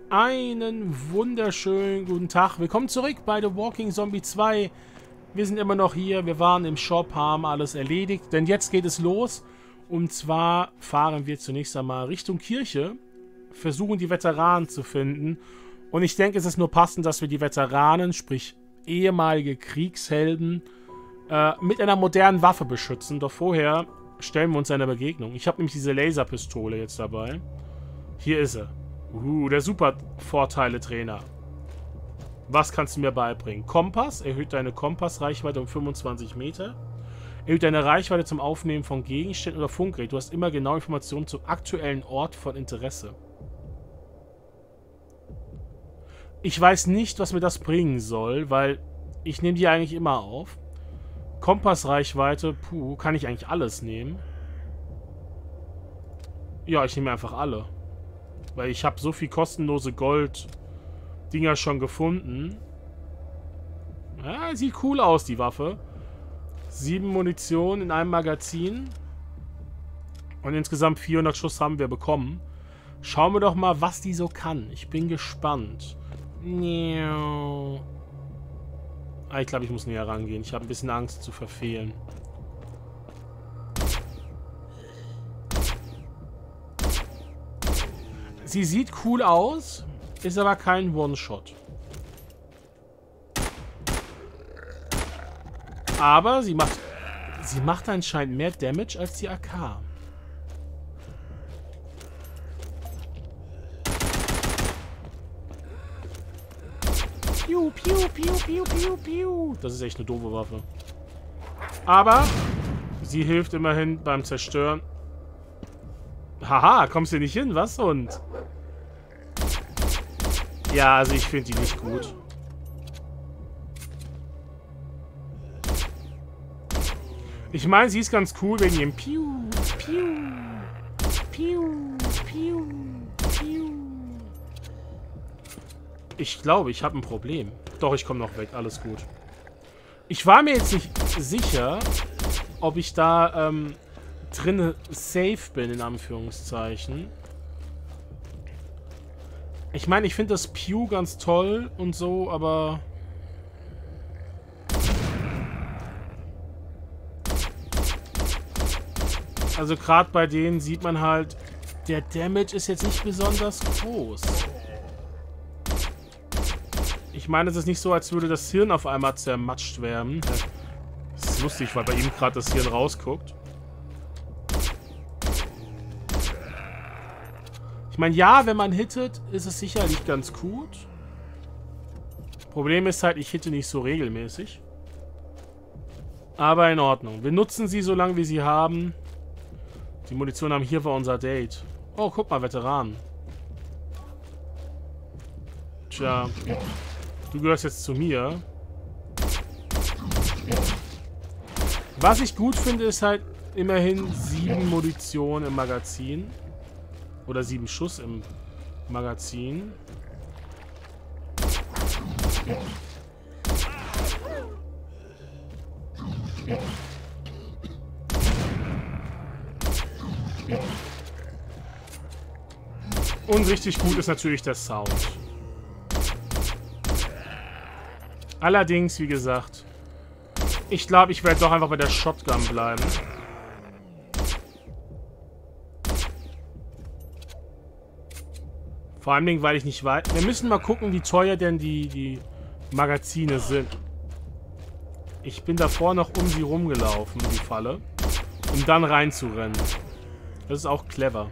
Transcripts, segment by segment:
Einen wunderschönen guten Tag. Willkommen zurück bei The Walking Zombie 2. Wir sind immer noch hier. Wir waren im Shop, haben alles erledigt. Denn jetzt geht es los. Und zwar fahren wir zunächst einmal Richtung Kirche. Versuchen die Veteranen zu finden. Und ich denke, es ist nur passend, dass wir die Veteranen, sprich ehemalige Kriegshelden, mit einer modernen Waffe beschützen. Doch vorher stellen wir uns eine Begegnung. Ich habe nämlich diese Laserpistole jetzt dabei. Hier ist sie. Der Super-Vorteile-Trainer. Was kannst du mir beibringen? Kompass. Erhöht deine Kompassreichweite um 25 Meter. Erhöht deine Reichweite zum Aufnehmen von Gegenständen oder Funkgerät. Du hast immer genaue Informationen zum aktuellen Ort von Interesse. Ich weiß nicht, was mir das bringen soll, weil ich nehme die eigentlich immer auf. Kompassreichweite, kann ich eigentlich alles nehmen? Ja, ich nehme einfach alle. Weil ich habe so viel kostenlose Gold-Dinger schon gefunden. Ja, sieht cool aus, die Waffe. 7 Munition in einem Magazin. Und insgesamt 400 Schuss haben wir bekommen. Schauen wir doch mal, was die so kann. Ich bin gespannt. Ich glaube, ich muss näher rangehen. Ich habe ein bisschen Angst zu verfehlen. Sie sieht cool aus, ist aber kein One-Shot. Aber sie macht anscheinend mehr Damage als die AK. Piu, piu, piu, piu, piu, piu. Das ist echt eine doofe Waffe. Aber sie hilft immerhin beim Zerstören. Haha, kommst du nicht hin? Was, Hund? Ja, also ich finde die nicht gut. Ich meine, sie ist ganz cool wegen ihrem Piu, Piu, Piu, Piu, Piu. Ich glaube, ich habe ein Problem. Doch, ich komme noch weg. Alles gut. Ich war mir jetzt nicht sicher, ob ich da drin safe bin, in Anführungszeichen. Ich meine, ich finde das Pew ganz toll und so, aber... Also gerade bei denen sieht man halt, der Damage ist jetzt nicht besonders groß. Ich meine, es ist nicht so, als würde das Hirn auf einmal zermatscht werden. Das ist lustig, weil bei ihm gerade das Hirn rausguckt. Ich meine, ja, wenn man hittet, ist es sicherlich ganz gut. Problem ist halt, ich hitte nicht so regelmäßig. Aber in Ordnung. Wir nutzen sie so lange, wie sie haben. Die Munition haben hier war unser Date. Oh, guck mal, Veteran. Tja. Du gehörst jetzt zu mir. Was ich gut finde, ist halt immerhin 7 Munition im Magazin. Oder 7 Schuss im Magazin. Und richtig gut ist natürlich der Sound. Allerdings, wie gesagt, ich glaube, ich werde doch einfach bei der Shotgun bleiben. Vor allem, weil ich nicht weiß... Wir müssen mal gucken, wie teuer denn die Magazine sind. Ich bin davor noch um sie rumgelaufen, die Falle. Um dann reinzurennen. Das ist auch clever.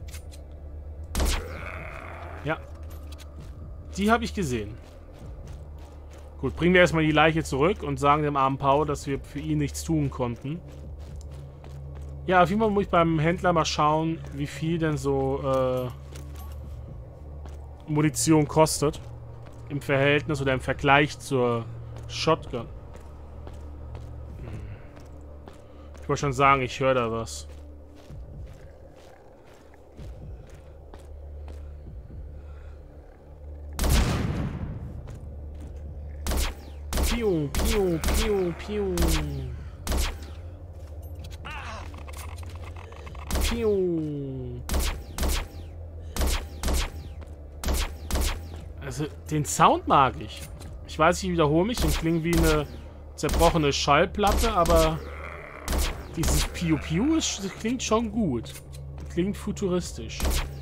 Ja. Die habe ich gesehen. Gut, bringen wir erstmal die Leiche zurück und sagen dem armen Paul, dass wir für ihn nichts tun konnten. Ja, auf jeden Fall muss ich beim Händler mal schauen, wie viel denn so Munition kostet. Im Verhältnis oder im Vergleich zur Shotgun. Ich wollte schon sagen, ich höre da was. Piu, piu, piu, piu. Piu. Also, den Sound mag ich. Ich weiß, ich wiederhole mich und klingt wie eine zerbrochene Schallplatte, aber dieses Piu-Piu klingt schon gut. Klingt futuristisch.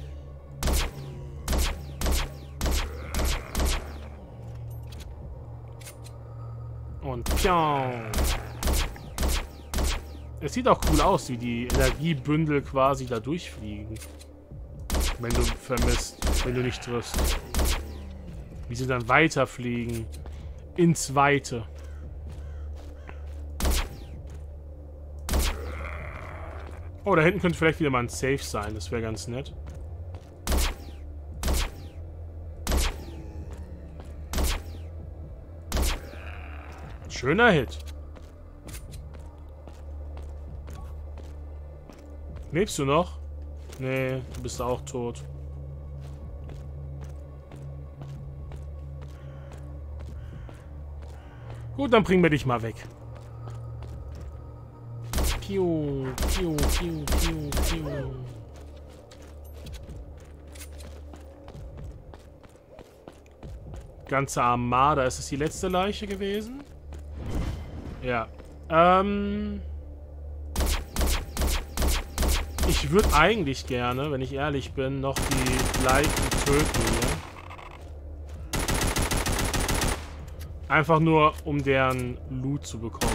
Und piau. Es sieht auch cool aus, wie die Energiebündel quasi da durchfliegen. Wenn du vermisst, wenn du nicht triffst. Wie sie dann weiterfliegen. Ins Weite. Oh, da hinten könnte vielleicht wieder mal ein Safe sein. Das wäre ganz nett. Schöner Hit. Lebst du noch? Nee, du bist auch tot. Gut, dann bringen wir dich mal weg. Piu, piu, piu, piu, piu. Ganze Armada. Ist das die letzte Leiche gewesen? Ja. Ich würde eigentlich gerne, wenn ich ehrlich bin, noch die Leichen töten hier. Einfach nur, um deren Loot zu bekommen.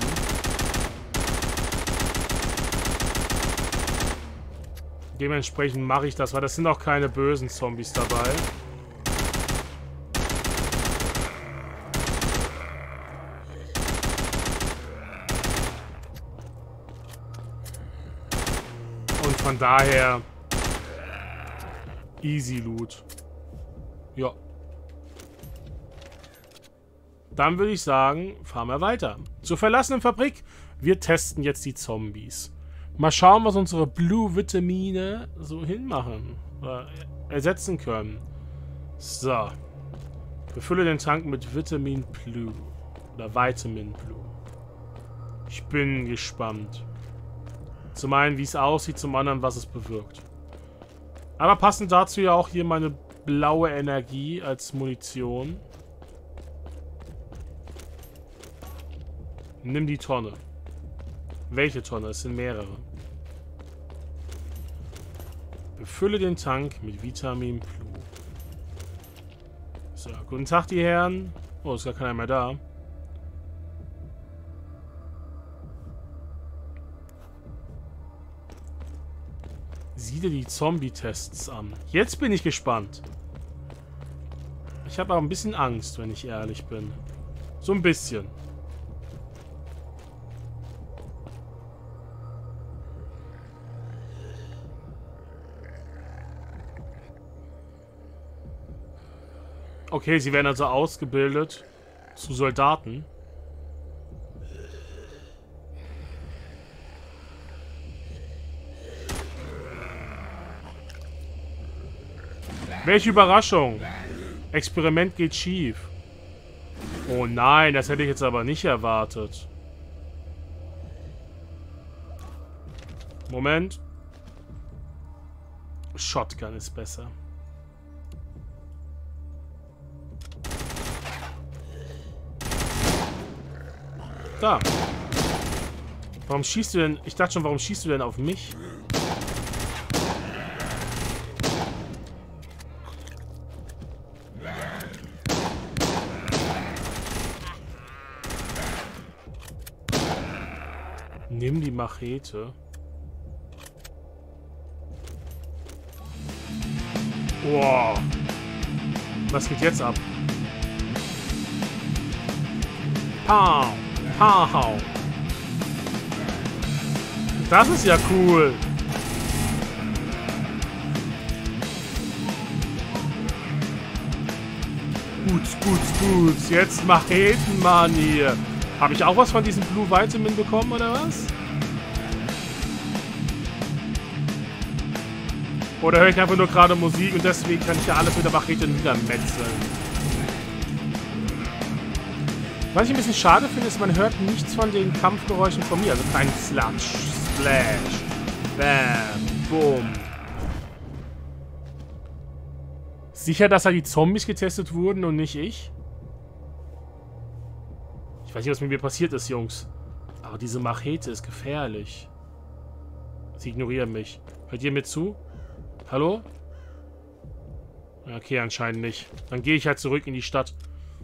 Dementsprechend mache ich das, weil das sind auch keine bösen Zombies dabei. Und von daher easy Loot. Ja. Dann würde ich sagen, fahren wir weiter. Zur verlassenen Fabrik. Wir testen jetzt die Zombies. Mal schauen, was unsere Blue-Vitamine so hinmachen. Oder ersetzen können. So. Befülle den Tank mit Vitamin Blue. Oder Vitamin Blue. Ich bin gespannt. Zum einen, wie es aussieht, zum anderen, was es bewirkt. Aber passend dazu ja auch hier meine blaue Energie als Munition. Nimm die Tonne. Welche Tonne? Es sind mehrere. Befülle den Tank mit Vitamin Blue. So, guten Tag, die Herren. Oh, ist gar keiner mehr da. Sieh dir die Zombie-Tests an. Jetzt bin ich gespannt. Ich habe aber ein bisschen Angst, wenn ich ehrlich bin. So ein bisschen. Okay, sie werden also ausgebildet zu Soldaten. Welche Überraschung! Experiment geht schief. Oh nein, das hätte ich jetzt aber nicht erwartet. Moment. Shotgun ist besser. Da. Warum schießt du denn? Ich dachte schon, warum schießt du denn auf mich? Nimm die Machete. Wow. Was geht jetzt ab? Pow. Pow. Das ist ja cool. Gut. Jetzt Machetenmann hier. Habe ich auch was von diesem Blue Vitamin bekommen, oder was? Oder höre ich einfach nur gerade Musik und deswegen kann ich ja alles mit der Machete niedermetzeln. Was ich ein bisschen schade finde, ist, man hört nichts von den Kampfgeräuschen von mir. Also kein Sludge, Splash, Bam, Boom. Sicher, dass da die Zombies getestet wurden und nicht ich? Ich weiß nicht, was mit mir passiert ist, Jungs. Aber diese Machete ist gefährlich. Sie ignorieren mich. Hört ihr mir zu? Hallo? Okay, anscheinend nicht. Dann gehe ich halt zurück in die Stadt.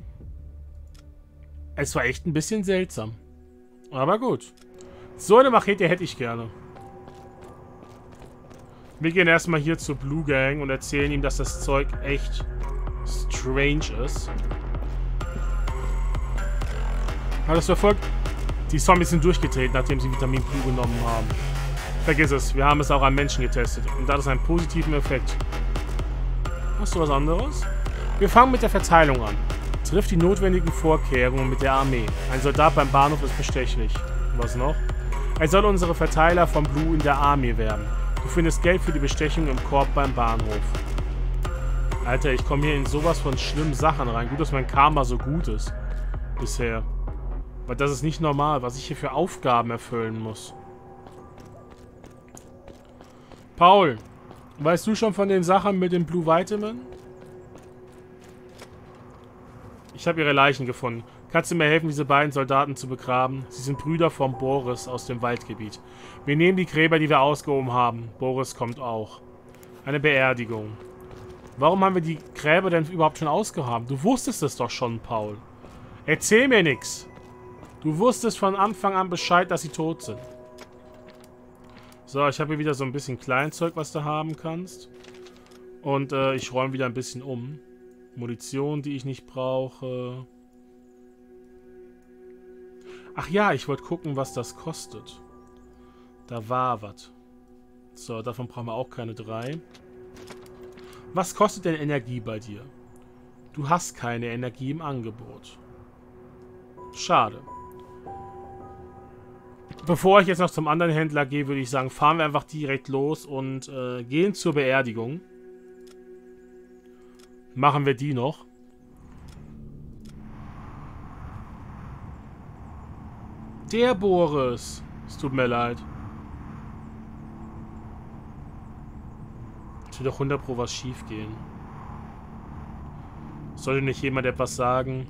Es war echt ein bisschen seltsam. Aber gut. So eine Machete hätte ich gerne. Wir gehen erstmal hier zur Blue Gang und erzählen ihm, dass das Zeug echt strange ist. Hat das verfolgt? Die Zombies sind durchgedreht, nachdem sie Vitamin Blue genommen haben. Vergiss es, wir haben es auch an Menschen getestet. Und das ist einen positiven Effekt. Hast du was anderes? Wir fangen mit der Verteilung an. Trifft die notwendigen Vorkehrungen mit der Armee. Ein Soldat beim Bahnhof ist bestechlich. Was noch? Er soll unsere Verteiler von Blue in der Armee werden. Du findest Geld für die Bestechung im Korb beim Bahnhof. Alter, ich komme hier in sowas von schlimmen Sachen rein. Gut, dass mein Karma so gut ist. Bisher. Weil das ist nicht normal, was ich hier für Aufgaben erfüllen muss. Paul, weißt du schon von den Sachen mit dem Blue Vitamin? Ich habe ihre Leichen gefunden. Kannst du mir helfen, diese beiden Soldaten zu begraben? Sie sind Brüder von Boris aus dem Waldgebiet. Wir nehmen die Gräber, die wir ausgehoben haben. Boris kommt auch. Eine Beerdigung. Warum haben wir die Gräber denn überhaupt schon ausgehoben? Du wusstest es doch schon, Paul. Erzähl mir nichts. Du wusstest von Anfang an Bescheid, dass sie tot sind. So, ich habe hier wieder so ein bisschen Kleinzeug, was du haben kannst. Und ich räume wieder ein bisschen um. Munition, die ich nicht brauche. Ach ja, ich wollte gucken, was das kostet. Da war was. So, davon brauchen wir auch keine 3. Was kostet denn Energie bei dir? Du hast keine Energie im Angebot. Schade. Bevor ich jetzt noch zum anderen Händler gehe, würde ich sagen, fahren wir einfach direkt los und gehen zur Beerdigung. Machen wir die noch. Der Boris. Es tut mir leid. Es wird doch 100 Pro was schief gehen. Sollte nicht jemand etwas sagen?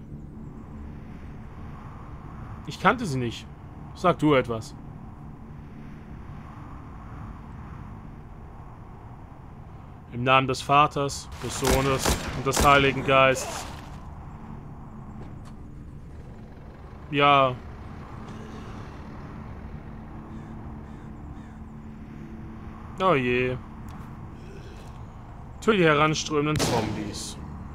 Ich kannte sie nicht. Sag du etwas. Im Namen des Vaters, des Sohnes und des Heiligen Geistes. Ja. Oh je. Töte die heranströmenden Zombies.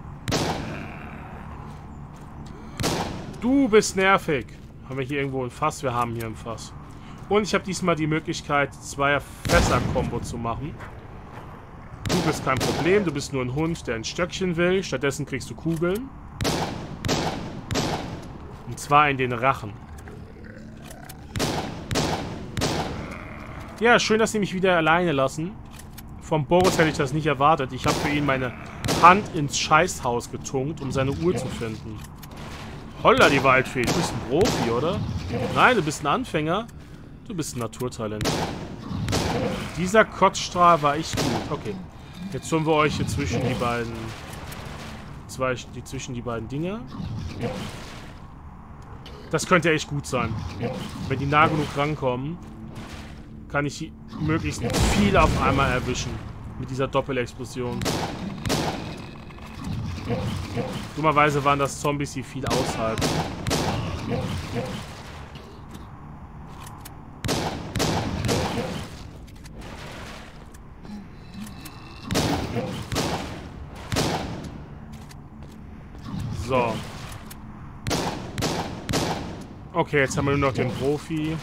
Du bist nervig. Haben wir hier irgendwo ein Fass? Wir haben hier ein Fass. Und ich habe diesmal die Möglichkeit, 2 Fässer-Kombo zu machen. Du bist kein Problem. Du bist nur ein Hund, der ein Stöckchen will. Stattdessen kriegst du Kugeln. Und zwar in den Rachen. Ja, schön, dass sie mich wieder alleine lassen. Vom Boris hätte ich das nicht erwartet. Ich habe für ihn meine Hand ins Scheißhaus getunkt, um seine Uhr zu finden. Holla, die Waldfee. Du bist ein Profi, oder? Nein, du bist ein Anfänger. Du bist ein Naturtalent. Dieser Kotzstrahl war echt gut. Okay. Jetzt tun wir euch hier zwischen die beiden... zwischen die beiden Dinger. Das könnte echt gut sein. Wenn die nah genug rankommen, kann ich möglichst viel auf einmal erwischen. Mit dieser Doppelexplosion. Dummerweise waren das Zombies, die viel aushalten. So. Okay, jetzt haben wir nur noch den Profi.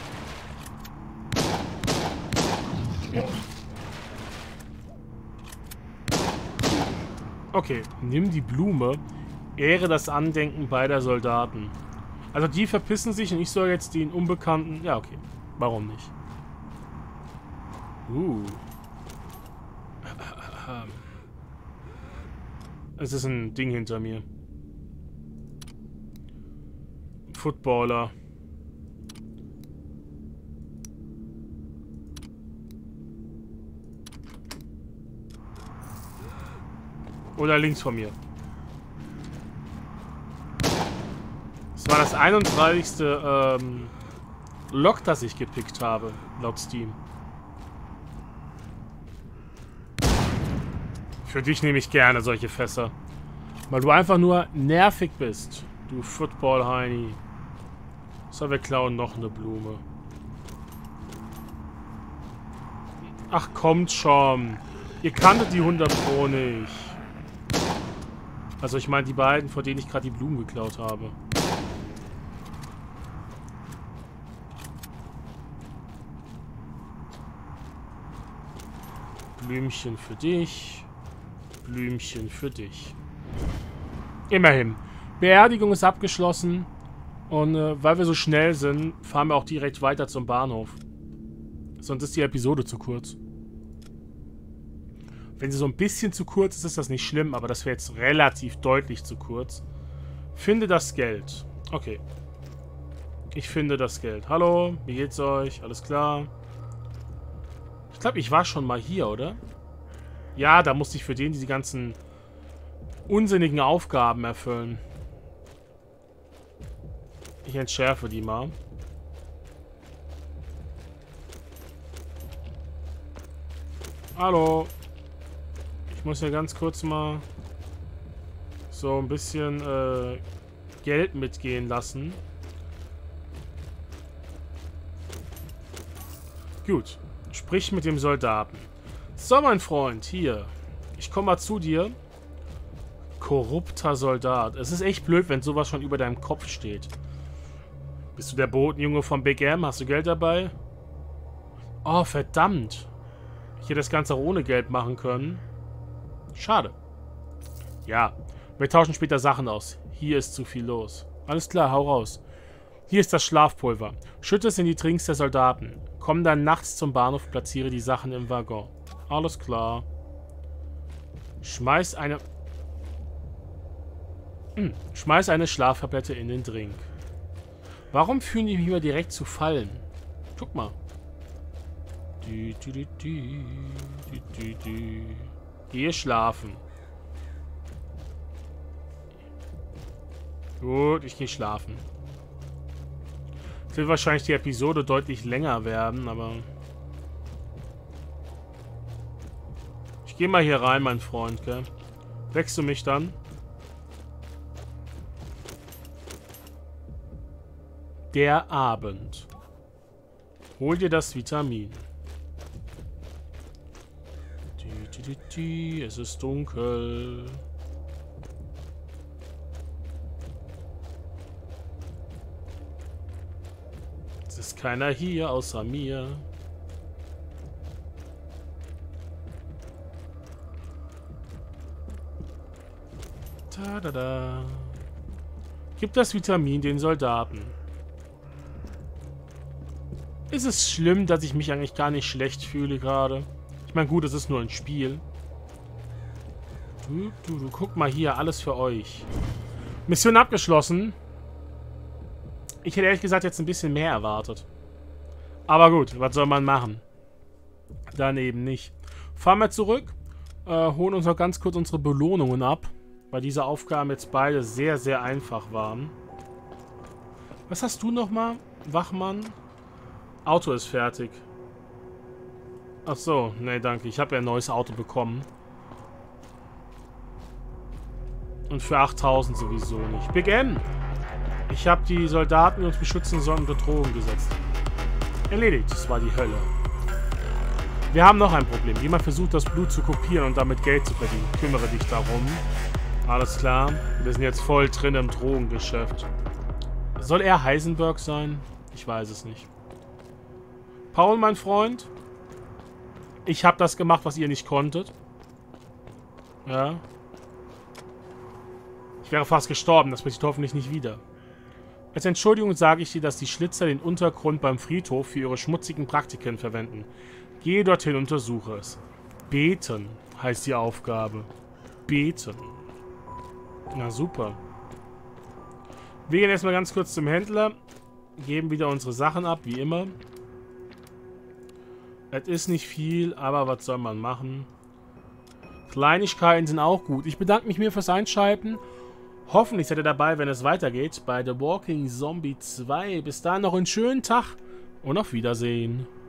Okay, nimm die Blume. Ehre das Andenken beider Soldaten. Also die verpissen sich und ich soll jetzt den Unbekannten... Ja, okay. Warum nicht? Es ist ein Ding hinter mir. Footballer. Oder links von mir. Das war das 31. Log, das ich gepickt habe, laut Steam. Für dich nehme ich gerne solche Fässer. Weil du einfach nur nervig bist. Du Football-Heini. So, wir klauen noch eine Blume. Ach, kommt schon. Ihr kanntet die 100 Pro nicht. Also ich meine die beiden, vor denen ich gerade die Blumen geklaut habe. Blümchen für dich. Blümchen für dich. Immerhin. Beerdigung ist abgeschlossen. Und weil wir so schnell sind, fahren wir auch direkt weiter zum Bahnhof. Sonst ist die Episode zu kurz. Wenn sie so ein bisschen zu kurz ist, ist das nicht schlimm, aber das wäre jetzt relativ deutlich zu kurz. Finde das Geld. Okay. Ich finde das Geld. Hallo, wie geht's euch? Alles klar? Ich glaube, ich war schon mal hier, oder? Ja, da musste ich für den diese ganzen unsinnigen Aufgaben erfüllen. Ich entschärfe die mal. Hallo. Ich muss hier ganz kurz mal so ein bisschen Geld mitgehen lassen. Gut. Sprich mit dem Soldaten. So, mein Freund, hier. Ich komme mal zu dir. Korrupter Soldat. Es ist echt blöd, wenn sowas schon über deinem Kopf steht. Bist du der Botenjunge vom Big M? Hast du Geld dabei? Oh, verdammt. Ich hätte das Ganze auch ohne Geld machen können. Schade. Ja, wir tauschen später Sachen aus. Hier ist zu viel los. Alles klar, hau raus. Hier ist das Schlafpulver. Schütte es in die Trinks der Soldaten. Komm dann nachts zum Bahnhof, platziere die Sachen im Waggon. Alles klar. Schmeiß eine Schlaftablette in den Drink. Warum fühlen die mich immer direkt zu Fallen? Guck mal. Gehe schlafen. Gut, ich gehe schlafen. Es wird wahrscheinlich die Episode deutlich länger werden, aber... Ich gehe mal hier rein, mein Freund, gell? Wächst du mich dann? Der Abend. Hol dir das Vitamin. Es ist dunkel. Es ist keiner hier außer mir. Tada. Gib das Vitamin den Soldaten. Ist es schlimm, dass ich mich eigentlich gar nicht schlecht fühle gerade? Ich meine, gut, es ist nur ein Spiel. Du, guck mal hier, alles für euch. Mission abgeschlossen. Ich hätte ehrlich gesagt jetzt ein bisschen mehr erwartet. Aber gut, was soll man machen? Dann eben nicht. Fahren wir zurück, holen uns noch ganz kurz unsere Belohnungen ab, weil diese Aufgaben jetzt beide sehr, sehr einfach waren. Was hast du nochmal, Wachmann? Auto ist fertig. Ach so, nee, danke. Ich habe ja ein neues Auto bekommen. Und für 8000 sowieso nicht. Big M! Ich habe die Soldaten, die uns beschützen sollen, unter Drohung gesetzt. Erledigt. Das war die Hölle. Wir haben noch ein Problem. Jemand versucht, das Blut zu kopieren und damit Geld zu verdienen. Kümmere dich darum. Alles klar. Wir sind jetzt voll drin im Drogengeschäft. Soll er Heisenberg sein? Ich weiß es nicht. Paul, mein Freund. Ich habe das gemacht, was ihr nicht konntet. Ja. Ich wäre fast gestorben. Das passiert hoffentlich nicht wieder. Als Entschuldigung sage ich dir, dass die Schlitzer den Untergrund beim Friedhof für ihre schmutzigen Praktiken verwenden. Gehe dorthin und untersuche es. Beten heißt die Aufgabe. Beten. Na super. Wir gehen erstmal ganz kurz zum Händler. Geben wieder unsere Sachen ab, wie immer. Es ist nicht viel, aber was soll man machen? Kleinigkeiten sind auch gut. Ich bedanke mich mir fürs Einschalten. Hoffentlich seid ihr dabei, wenn es weitergeht bei The Walking Zombie 2. Bis dahin noch einen schönen Tag und auf Wiedersehen.